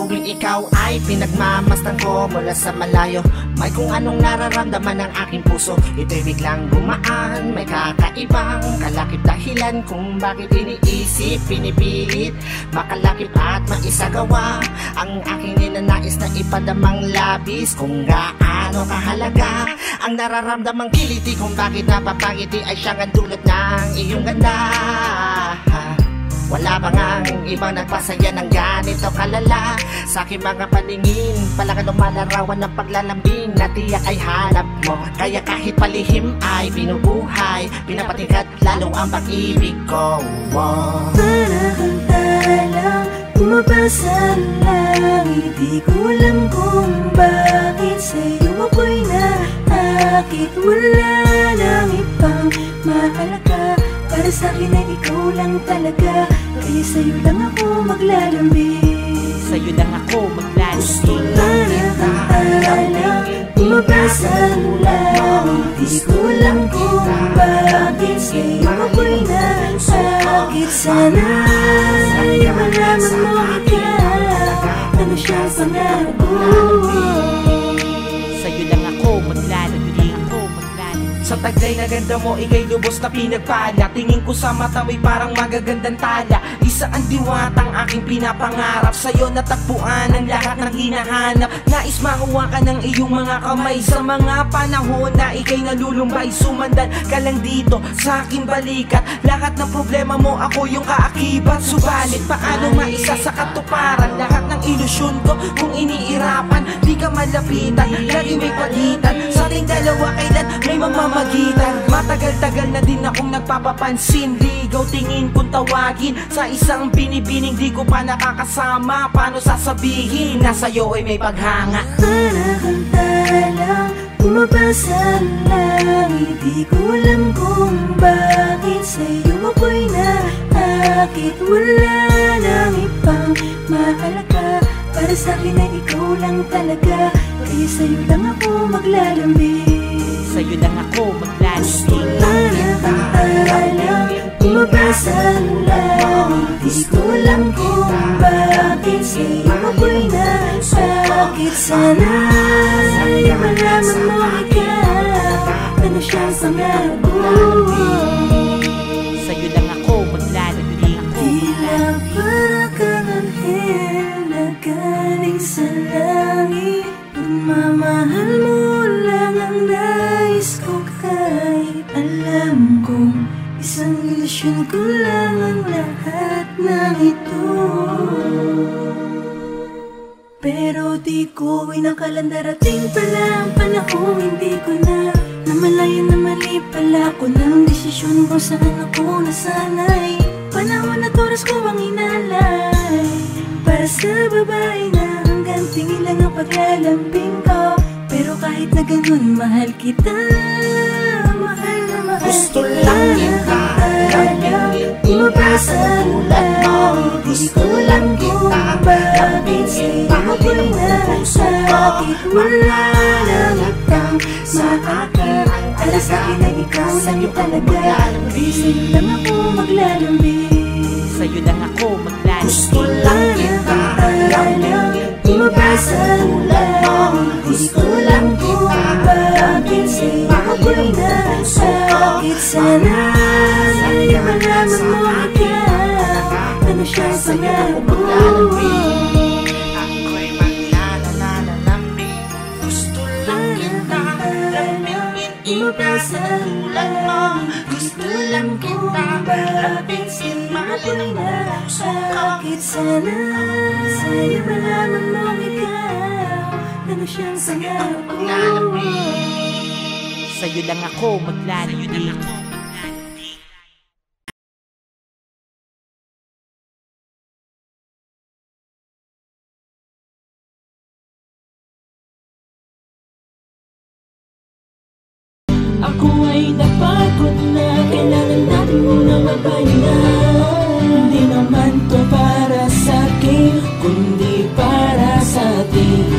tuwing ikaw ay pinagmamasdan ko mula sa malayo. May kung anong nararamdaman ng aking puso, ito'y biglang gumaan. May kakaibang kalakip dahilan kung bakit iniisip, pinipilit makalakip at maisagawa ang aking ninanais na ipadamang labis. Kung gaano kahalaga ang nararamdamang kiliti, kung bakit napapangiti ay siyang ang dulot ng iyong ganda. Wala ba ngang ibang nagpasaya ng ganito kalala? Sa aking mga paningin, pala ka lumalarawan ng paglalambing na tiyak ay hanap mo. Kaya kahit palihim ay binubuhay, pinapatingkat lalo ang pag-ibig ko. Para kang talang bumabasa lang, hindi ko alam kung bakit sa'yo ako'y naakit. Wala nang ibang mahalaga, para sa'kin ay ikaw lang talaga. Kaya sa'yo lang ako maglalambing, sa'yo lang ako maglalambing. para kang talang bumabasa lang, hindi ko alam kung bakit sa'yo ako'y naakit. Sana ay malaman mo ikaw, ano siyang pangarap ko. Sa'yo lang ako maglalambing. Sa taglay na ganda mo, ika'y lubos na pinagpala. Tingin ko sa mata mo'y parang magagandang tala. Isa ang diwatang aking pinapangarap, sa'yo natagpuan ang lahat ng hinahanap. Nais makuha ka ng iyong mga kamay sa mga panahon na ika'y nalulumbay. Sumandan ka lang dito sa aking balikat, lahat ng problema mo ako yung kaakibat. Subalit paano maisa sa katuparan lahat ng ilusyon ko kung iniirapan? Di ka malapitan, lagi may pagitan sa ating dalawa, kailan may mamamagitan. Matagal-tagal na din akong nagpapapansin, ligaw tingin kung tawagin sa isang binibining di ko pa nakakasama. Paano sasabihin na sa'yo ay may paghanga? Para kang talang bumabasa lang, hindi ko alam kung bakit sa'yo ako'y naakit. Wala nang ibang mahalaga, para sa'kin ay ikaw lang talaga. Kaya sa'yo lang ako maglalambing, sa'yo lang ako maglalambing. para kang talang bumabasa lang, hindi ko alam kung bakit sa'yo ako'y naakit. Sana ay malaman mo ikaw, ano siyang pangarap ko. Sa'yo lang ako maglalambing. Tila para kang anghel na galing sa langit, pagmamahal mo lang ang nais ko. Kahit alam kong isang ilusyon ko lang ang lahat ng ito, pero di ko inakalang darating pala ang panahon hindi ko na namalayan na mali pala ko ng desisyon kung saan ako nasanay. Panahon at oras ko ang inalay para sa babae na hanggang tingin lang ang paglalambing ko. Pero kahit na ganun, mahal kita, mahal na mahal Gusto kita. lang kita lambingin, bumabasa tulad mo. gusto lang kung bakit sa'yo ako'y nasakit. Wala nang ibang makakit, para sa'kin ay ikaw lang talaga. Kaya sa'yo lang ako maglalambing, Sa'yo lang ako Gusto maglalambing. lang kita lambingin, bumabasa lang, gusto lang kung bakit sa'yo ako'y nasakit. Sana ay malaman mo ikaw, ano siyang pangarap ko. ako'y maglalalambing. Gusto lang kita lambingin, Bumabasa tulad mo. gusto lang kung bakit sa'yo ako'y nasakit. Sana sa'yo malaman mo ikaw, ano siyang pangarap ko. Sa'yo lang ako maglalambing. Ako ay napagod na, kailangan natin munang magpahinga. Hindi naman to para sa akin, kundi para sa atin.